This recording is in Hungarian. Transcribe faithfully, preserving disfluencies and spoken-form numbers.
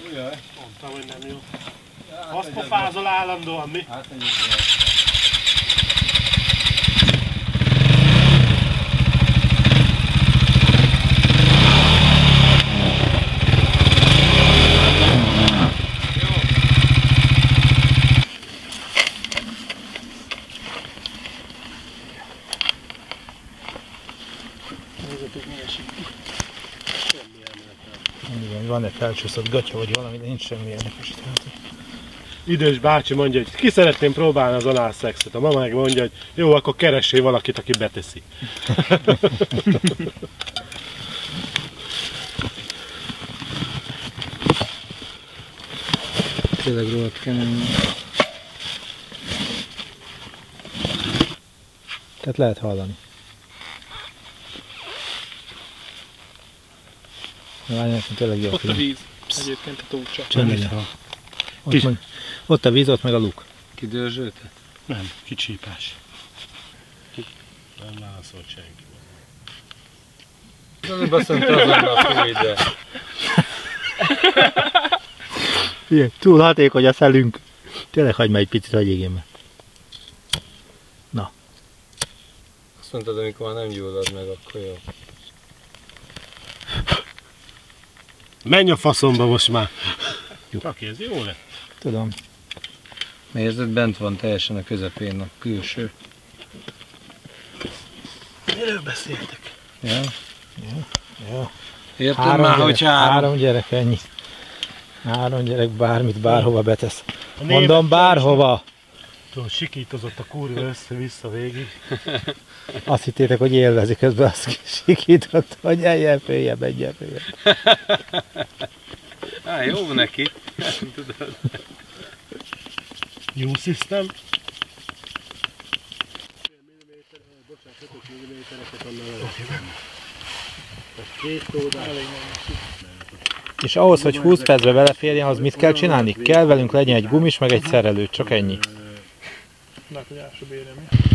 Jaj. Mondtam, hogy nem jó. Azt pofázol állandóan, mi? Hát ennyi. Igen, van egy felcsúszott gatya vagy valami, de nincs semmi érdekes. Idős bácsi mondja, hogy ki szeretném próbálni az análszexet. A mama meg mondja, hogy jó, akkor keressél valakit, aki beteszi. Tényleg rohadt kemény. Tehát lehet hallani. Várj, tényleg jó. Ott a víz. Egyébként a tócsa. Csendben. Ott, meg, ott a víz, ott meg a luk. Kidörzsölte? Nem, kicsípás. Nem válaszolt senki. Előbb azt mondta azonnal a fúj, de... Ilyen, túl hatékony a szelünk. Tényleg hagyd már egy picit, hagyj égjen. Na. Azt mondtad, amikor már nem gyullad meg, akkor jó. Menj a faszomba most már! Csak ez jó lett. Tudom. Érzed, bent van teljesen a közepén a külső. Miről beszéltek? Ja? Ja. Ja. Érted Három már, gyerek, hogy három? Három gyerek, ennyi. Három gyerek bármit, bárhova betesz. A Mondom, bárhova. Tudod, sikítozott a kurva össze-vissza végig. Azt hittétek, hogy élvezik, közben azt sikított, hogy eljön följebb, egyen följebb. Á, jó neki. Tudod. New system. És ahhoz, hogy húsz percbe beleférjen, az mit kell csinálni? Kell velünk legyen egy gumis, meg egy szerelő, csak ennyi. Na, hogy ásóbb érem.